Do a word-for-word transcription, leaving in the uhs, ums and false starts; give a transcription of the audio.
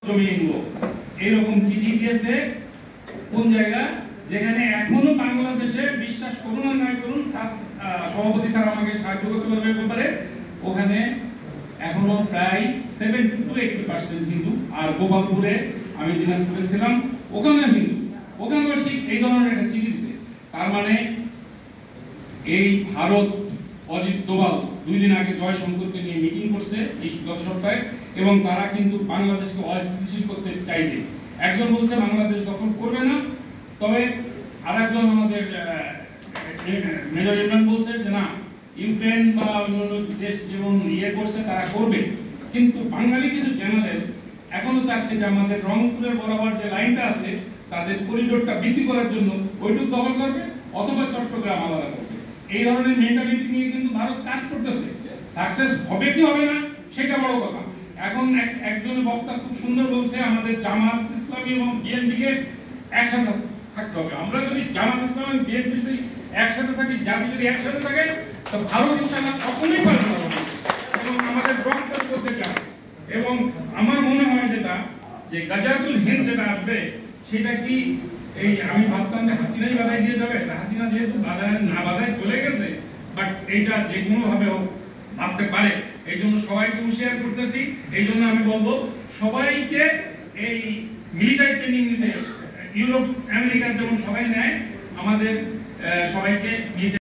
এরকম চিঠি দিয়েছে কোন জায়গা যেখানে এখনো বাংলাদেশে বিশ্বাস করুন আর না করুন সভাপতি স্যার আমাকে সাহায্য করতে পারবে ব্যাপারে ওখানে এখনো প্রায় seventy to eighty percent Hindu আর গোপালপুরে আমি দিনাজপুরে ছিলাম ওখানে হিন্দু ওখানে এই ধরনের একটা চিঠি দিছে তার মানে এই ভারত অজিত দোভাল দুই দিন আগে জয়শঙ্করকে নিয়ে মিটিং করছে এই গত সপ্তাহে এবং তারা কিন্তু বাংলাদেশকে অস্থিতিশীল করতে চাইবে একজন বলছে বাংলাদেশ দখল করবে না তবে আরেকজন আমাদের মেজর জেনারেল বলছে যে না ইউক্রেন বা অন্যান্য দেশ যেমন ইয়ে করছে তারা করবে কিন্তু বাঙালি কিছু জেনারেল এখনো চাচ্ছে যে আমাদের রংপুরের বরাবর যে লাইনটা আছে তাদের করিডোরটা বৃদ্ধি করার জন্য ওইটুকু দখল করবে অথবা চট্টগ্রাম আলাদা করবে এই ধরনের মেন্টালিটি নিয়ে কিন্তু ভারত কাজ করতেছে সাকসেস হবে কি হবে না সেটা বড় কথা এখন একজন বক্তা খুব সুন্দর বলছে আমাদের জামাত ইসলামী এবং বিএনপি কে একসাথে থাকতে হবে আমরা যদি জামাত ইসলাম এবং বিএনপি যদি একসাথে থাকি জাতি যদি একসাথে থাকে তো ভারত ইনশাআল্লাহ কখনোই পারবে না এবং আমাদের রংপুর করতে চায় এবং আমার মনে হয় যেটা যে গাজাতুল হিন্দ যেটা আসবে সেটা কি এই আমি ভাবতাম যে হাসিনাই বাধাই দিয়ে যাবে হাসিনা যেহেতু বাধায় না বাধায় চলে গেছে বাট এইটা যে কোনো ভাবে ভাবতে পারে এই জন্য সবাইকে হুঁশিয়ার করতেছি এই জন্য আমি বলবো সবাইকে এই মিলিটারি ট্রেনিং নিতে ইউরোপ আমেরিকা যেমন সবাই নেয় আমাদের সবাইকে